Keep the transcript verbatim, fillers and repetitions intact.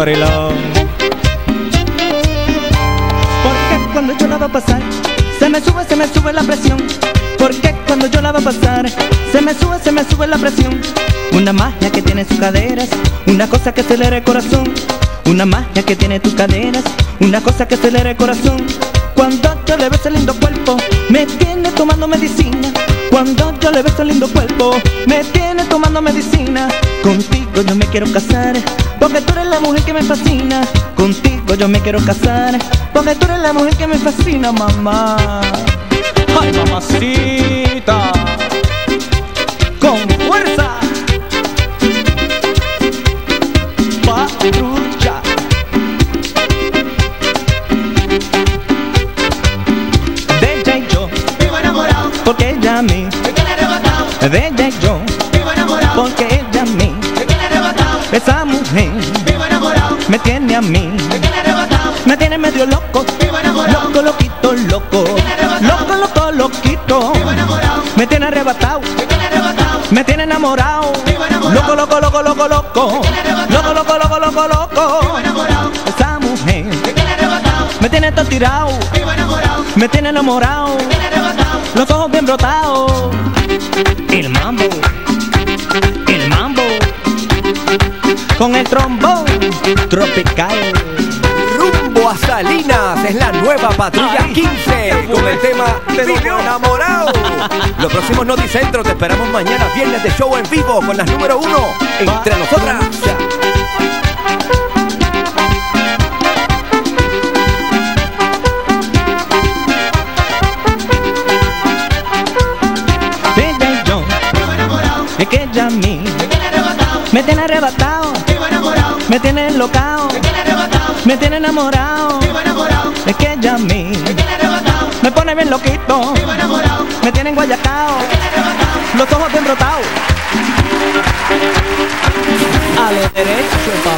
gorilón. Porque cuando yo la va a pasar, se me sube, se me sube la presión. Porque cuando yo la va a pasar, se me sube, se me sube la presión. Una magia que tiene sus caderas, una cosa que acelera el corazón. Una magia que tiene tus caderas, una cosa que acelera el corazón. Cuando yo le beso el lindo cuerpo, me tiene tomando medicina. Cuando yo le beso el lindo cuerpo, me tiene tomando medicina. Contigo yo me quiero casar, porque tú eres la mujer que me fascina. Contigo yo me quiero casar, porque tú eres la mujer que me fascina, mamá. Ay, mamacita, con fuerza. Patrulla. De ella y yo vivo enamorado, porque ella a mí. me tiene arrebatado. De ella y yo Vivo enamorado, porque ella a mí. me tiene arrebatado. Esa mujer Vivo enamorado, me tiene a mí. me tiene arrebatado. Me tiene medio loco, Vivo enamorado, loco, loquito, loco. Loco, loco, loquito. vivo enamorado, Me tiene arrebatado, me tiene arrebatado. me tiene enamorado. Vivo enamorado, Loco, loco, loco, loco, loco. Loco, loco, loco, loco, vivo loco. enamorado, Esa mujer me tiene arrebatado. me tiene todo tirado, Vivo enamorado, me tiene enamorado. me tiene arrebatado. Los ojos bien brotados. El mambo, el mambo, con el trombón tropical. Rumbo a Salinas es la nueva Patrulla Ay, quince con el tema Vivo Enamorado. Los próximos Noticentros te esperamos mañana viernes de show en vivo con las número uno entre nosotras. Ella y yo, Vivo enamorado, es que ella a mí me tiene arrebatado. me tiene arrebatado, Vivo enamorado, me tiene enlocado, me tiene arrebatado. me tiene enamorado. Vivo enamorado, Es que ella a mí me tiene arrebatado. me pone bien loquito, Vivo enamorado, me tiene enguayacao, me tiene arrebatado. los ojos bien brotados. a lo derecho, pa.